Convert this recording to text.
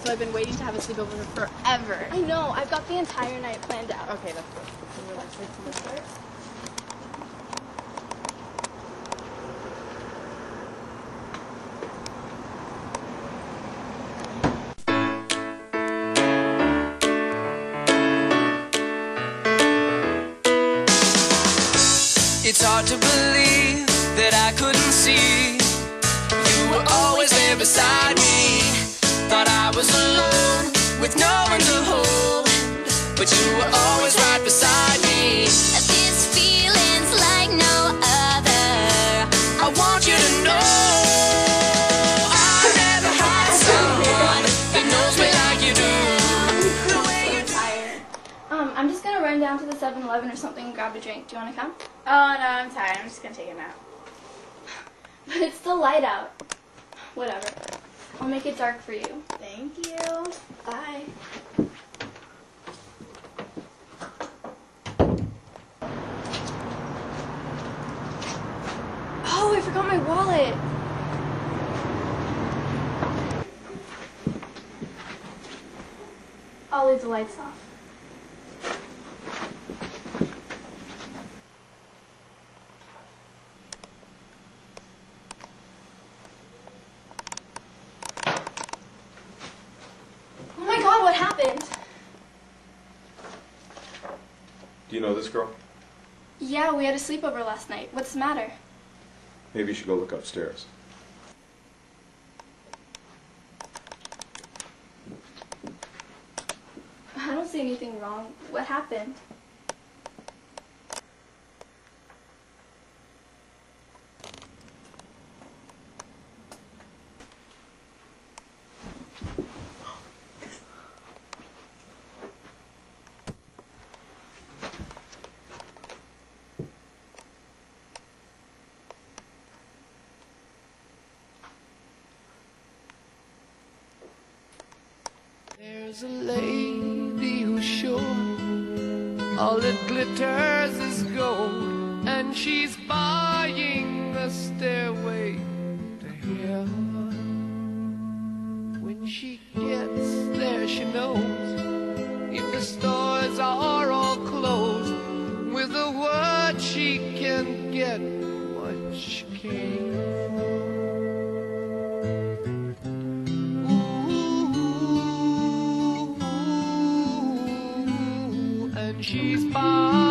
I've been waiting to have a sleepover for forever. I know. I've got the entire night planned out. Okay, that's good. Let's start. It's hard to believe that I couldn't see. You were always there beside me. Thought I was alone with no one to hold, but you were always right beside me. This feeling's like no other. I want you to know I never had someone that knows me like you do. The way you Tired. I'm just gonna run down to the 7-Eleven or something and grab a drink. Do you wanna come? Oh, no, I'm tired. I'm just going to take a nap. But it's still light out. Whatever. I'll make it dark for you. Thank you. Bye. Oh, I forgot my wallet. I'll leave the lights off. Oh my God, what happened? Do you know this girl? Yeah, we had a sleepover last night. What's the matter? Maybe you should go look upstairs. I don't see anything wrong. What happened? There's a lady who's sure all that glitters is gold, and she's buying a stairway to heaven. When she gets there, she knows if the stores are all closed, with a word she can get what she came for. She's fine.